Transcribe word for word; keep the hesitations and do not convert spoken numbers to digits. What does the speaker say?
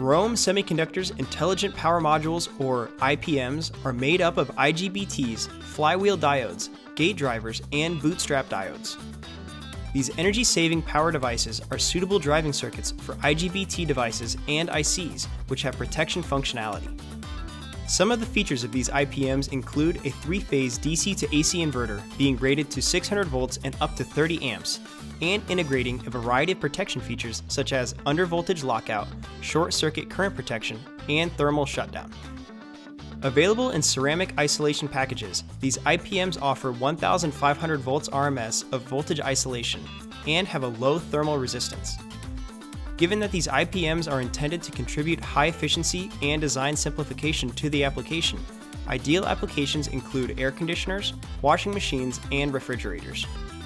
Rohm Semiconductor's Intelligent Power Modules, or I P Ms, are made up of I G B Ts, flywheel diodes, gate drivers, and bootstrap diodes. These energy-saving power devices are suitable driving circuits for I G B T devices and I Cs, which have protection functionality. Some of the features of these I P Ms include a three-phase D C to A C inverter being rated to six hundred volts and up to thirty amps, and integrating a variety of protection features such as under-voltage lockout, short-circuit current protection, and thermal shutdown. Available in ceramic isolation packages, these I P Ms offer one thousand five hundred volts R M S of voltage isolation and have a low thermal resistance. Given that these I P Ms are intended to contribute high efficiency and design simplification to the application, ideal applications include air conditioners, washing machines, and refrigerators.